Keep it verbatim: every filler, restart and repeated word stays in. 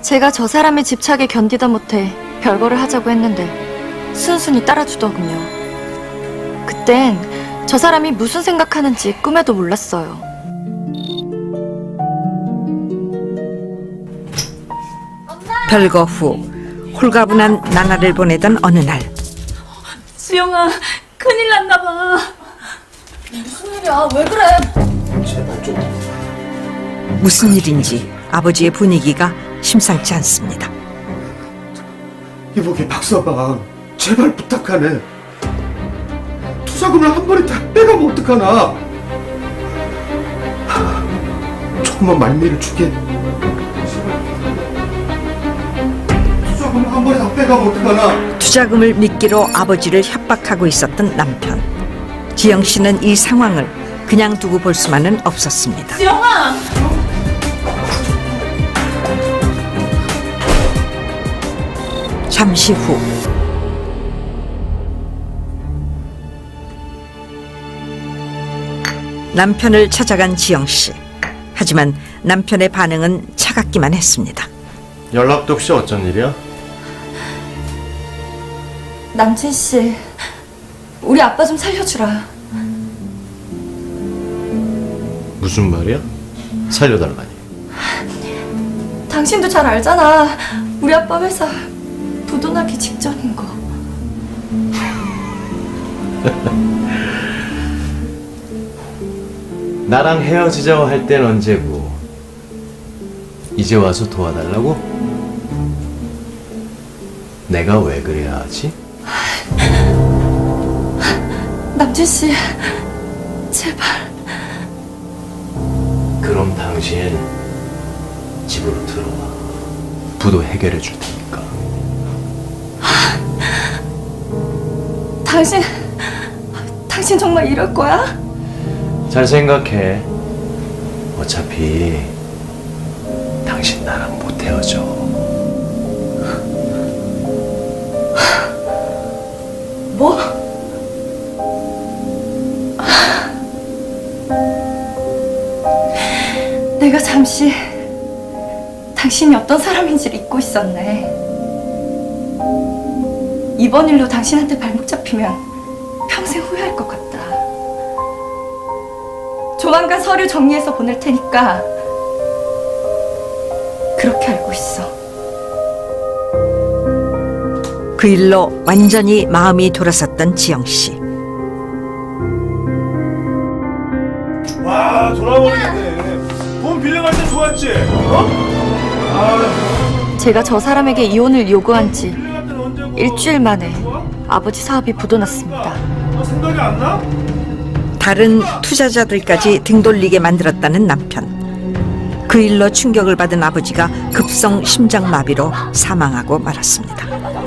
제가 저 사람의 집착에 견디다 못해 별거를 하자고 했는데 순순히 따라주더군요. 그땐 저 사람이 무슨 생각하는지 꿈에도 몰랐어요. 별거 후 홀가분한 나날을 보내던 어느 날, 수영아, 큰일 났나 봐. 무슨 일이야? 왜 그래? 제발 좀. 무슨 일인지 아버지의 분위기가 심상치 않습니다. 이보게 박서방, 제발 부탁하네. 투자금을 한 번에 다 빼가면 어떡하나. 조금만 말미를 주게. 투자금을 한 번에 다 빼가면 어떡하나. 투자금을 미끼로 아버지를 협박하고 있었던 남편. 지영 씨는 이 상황을 그냥 두고 볼 수만은 없었습니다. 수영아! 잠시 후 남편을 찾아간 지영 씨. 하지만 남편의 반응은 차갑기만 했습니다. 연락도 없이 어쩐 일이야? 남진 씨, 우리 아빠 좀 살려주라. 무슨 말이야? 살려달라니. 당신도 잘 알잖아. 우리 아빠 회사 부도나기 직전인 거. 나랑 헤어지자고 할 땐 언제고 이제 와서 도와달라고? 내가 왜 그래야 하지? 남진 씨, 제발. 그럼 당신 집으로 들어와. 부도 해결해 줄 테니까. 당신, 당신 정말 이럴 거야? 잘 생각해. 어차피 당신 나랑 못 헤어져. 뭐? 내가 잠시 당신이 어떤 사람인지를 잊고 있었네. 이번 일로 당신한테 발목 잡히면 평생 후회할 것 같다. 조만간 서류 정리해서 보낼 테니까 그렇게 알고 있어. 그 일로 완전히 마음이 돌아섰던 지영 씨. 와, 돌아버리겠네. 돈 빌려갈 때 좋았지? 어? 아, 제가 저 사람에게 이혼을 요구한 지 일주일 만에 아버지 사업이 부도났습니다. 아, 생각이 안 나? 다른 투자자들까지 등 돌리게 만들었다는 남편. 그 일로 충격을 받은 아버지가 급성 심장마비로 사망하고 말았습니다.